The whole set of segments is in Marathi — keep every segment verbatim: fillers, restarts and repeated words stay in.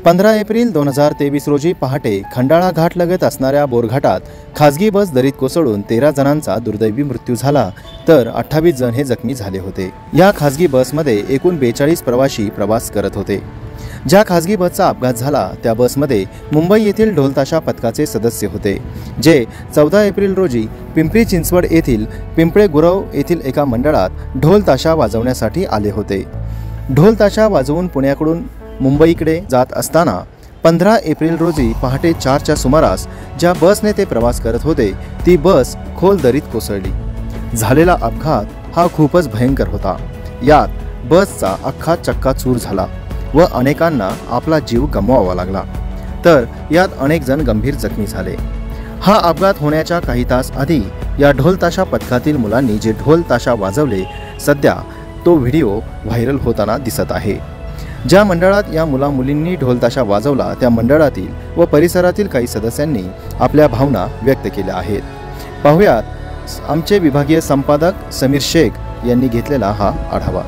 पंधरा एप्रिल दोन हजार तेवीस रोजी पहाटे खंडाळा घाट लगत असणाऱ्या बोरघाटात खासगी बस दरीत कोसळून तेरा जणांचा दुर्दैवी मृत्यू झाला, तर अठ्ठावीस जण हे जखमी झाले होते। या खासगी बसमध्ये एकूण बेचाळीस प्रवासी प्रवास करत होते। ज्या खासगी बसचा अपघात झाला त्या बसमध्ये मुंबई येथील ढोलताशा पथकाचे सदस्य होते, जे चौदा एप्रिल रोजी पिंपरी चिंचवड येथील पिंपळे गुरव येथील एका मंडळात ढोलताशा वाजवण्यासाठी आले होते। ढोलताशा वाजवून पुण्याकडून मुंबईकडे जात असताना पंधरा एप्रिल रोजी पहाटे चारच्या सुमारास ज्या बसने ते प्रवास करत होते ती बस खोल दरीत कोसळली। झालेला अपघात हा खूपच भयंकर होता। यात बसचा अख्खा चक्का चूर झाला व अनेकांना आपला जीव गमवावा लागला, तर यात अनेक जण गंभीर जखमी झाले। हा अपघात होण्याच्या काही तास आधी या ढोलताशा पथकातील मुलांनी जे ढोलताशा वाजवले, सध्या तो व्हिडिओ व्हायरल होताना दिसत आहे। ज्या मंडळात या मुला मुलींनी ढोलताशा वाजवला त्या मंडळातील व परिसरातील काही सदस्यांनी आपल्या भावना व्यक्त केल्या आहेत। पाहुयात आमचे विभागीय संपादक समीर शेख यांनी घेतलेला हा आढावा।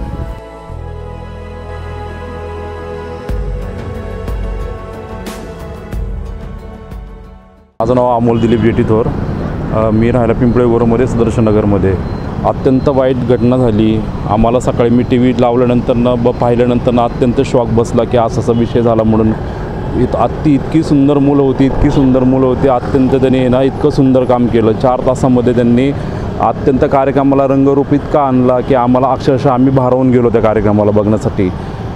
माझं नाव अमोल दिलीप जेटीथोर, मी राहायला पिंपळे गुरवमध्ये सुदर्शन नगरमध्ये। अत्यंत वाईट घटना झाली। आम्हाला सकाळी मी टी व्ही लावल्यानंतर ब पाहिल्यानंतर अत्यंत शॉक बसला की असा असा विषय झाला म्हणून। इत अति इतकी सुंदर मुलं होती इतकी सुंदर मुलं होती अत्यंत त्यांनी ना इतकं सुंदर काम केलं। चार तासामध्ये त्यांनी अत्यंत कार्यक्रमाला रंगरूप इतका आणला की आम्हाला अक्षरशः आम्ही भारावून गेलो त्या कार्यक्रमाला बघण्यासाठी।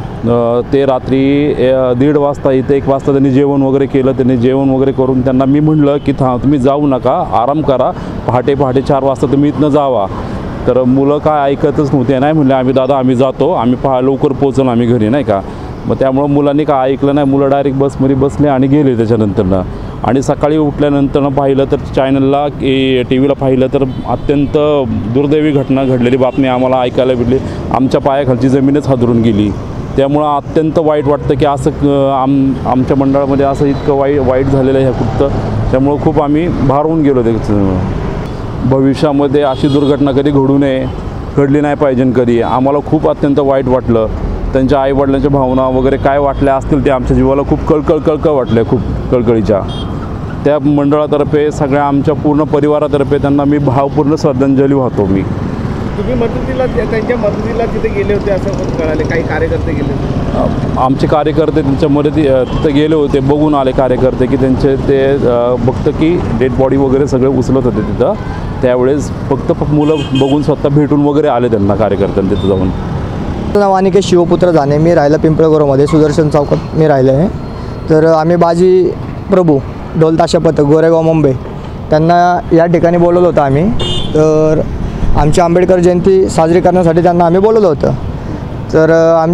ते रात्री दीड वाजता इथे एक वाजता त्यांनी जेवण वगैरे केलं। त्यांनी जेवण वगैरे करून त्यांना मी म्हणलं की था तुम्ही जाऊ नका, आराम करा, पहाटे पहाटे चार वाजता तुम्ही इथनं जावा। तर मुलं काय ऐकतच नव्हते, नाही म्हणले आम्ही दादा आम्ही जातो, आम्ही पहा लवकर पोहोचलो आम्ही घरी, नाही का। मग त्यामुळं मुलांनी काय ऐकलं नाही, मुलं डायरेक्ट बसमध्ये बसले आणि गेले त्याच्यानंतरनं। आणि सकाळी उठल्यानंतर पाहिलं तर चॅनलला टी व्हीला पाहिलं तर अत्यंत दुर्दैवी घटना घडलेली बातमी आम्हाला ऐकायला भेटली। आमच्या पायाखालची जमीनच हादरून गेली। त्यामुळं अत्यंत वाईट वाटतं की असं आम आमच्या मंडळामध्ये असं इतकं वाईट वाईट झालेलं आहे कृत्य। त्यामुळं खूप आम्ही भारावून गेलो त्याचं। भविष्यामध्ये अशी दुर्घटना कधी घडू नये, घडली नाही पाहिजे कधी। आम्हाला खूप अत्यंत वाईट वाटलं। त्यांच्या आईवडिलांच्या भावना वगैरे काय वाटल्या असतील ते आमच्या जीवाला खूप कळकळ कळकळ वाटल्या, खूप कळकळीच्या। त्या मंडळातर्फे सगळ्या आमच्या पूर्ण परिवारातर्फे त्यांना मी भावपूर्ण श्रद्धांजली वाहतो। मी तुम्ही मदतीला त्यांच्या मदतीला तिथे गेले होते असं कळाले, काही कार्यकर्ते गेले होते? आमचे कार्यकर्ते त्यांच्या मदती तिथे गेले होते, बघून आले कार्यकर्ते की त्यांचे ते फक्त की डेड बॉडी वगैरे सगळे उचलत होते तिथं। त्यावेळेस फक्त मुलं बघून स्वतः भेटून वगैरे आले त्यांना कार्यकर्त्यांना तिथं जाऊन। नाव अनिकेत शिवपुत्र जाणे, मी राहिला पिंपळे गुरवमध्ये सुदर्शन चौकात मी राहिलं आहे। तर आम्ही बाजी प्रभू ढोलताशा पथक गोरेगाव मुंबई त्यांना या ठिकाणी बोलवलं होतं आम्ही। तर आमची आंबेडकर जयंती साजरी करण्यासाठी त्यांना आम्ही बोलवलं होतं। तर आम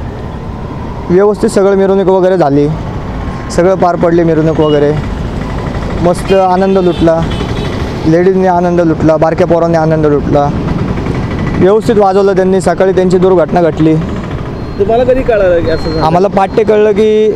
व्यवस्थित सगळं मिरवणूक वगैरे झाली, सगळं पार पडले मिरवणूक वगैरे, मस्त आनंद लुटला, लेडीजने आनंद लुटला, बारक्या पोरांनी आनंद लुटला, व्यवस्थित वाजवलं त्यांनी। सकाळी त्यांची दुर्घटना घडली। तुम्हाला कधी कळलं असं? आम्हाला पाठ्य कळलं की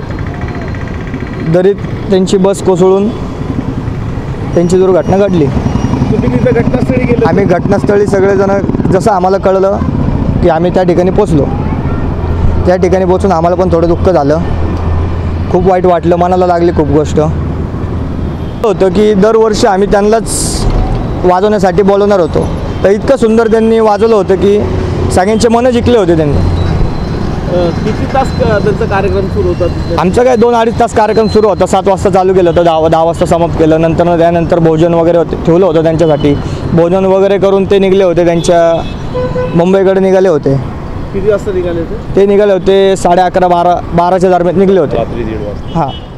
दरीत त्यांची बस कोसळून त्यांची दुर्घटना घडली। तुम्ही तिथं घटनास्थळी गेले? आम्ही घटनास्थळी सगळेजण जसं आम्हाला कळलं की आम्ही त्या ठिकाणी पोचलो। त्या ठिकाणी पोचून आम्हाला पण थोडं दुःख झालं, खूप वाईट वाटलं, मनाला लागली खूप गोष्ट। होतं की दरवर्षी आम्ही त्यांनाच वाजवण्यासाठी बोलवणार होतो, तर इतकं सुंदर त्यांनी वाजवलं होतं की सगळ्यांचे मनं जिंकले होते त्यांनी। किती तास त्यांचा कार्यक्रम सुरू होता? आमचा काय दोन अडीच तास कार्यक्रम सुरू होता। सात वाजता चालू केलं होतं, दहा दहा वाजता समाप्त केलं। नंतर त्यानंतर भोजन वगैरे होते ठेवलं होतं त्यांच्यासाठी। भोजन वगैरे करून ते निघले होते, त्यांच्या मुंबईकडे निघाले होते। किती वाजता निघाले होते? ते निघाले होते साडे अकरा बारा बाराच्या दरम्यान निघले होते, रात्री दीड वाजता। हां।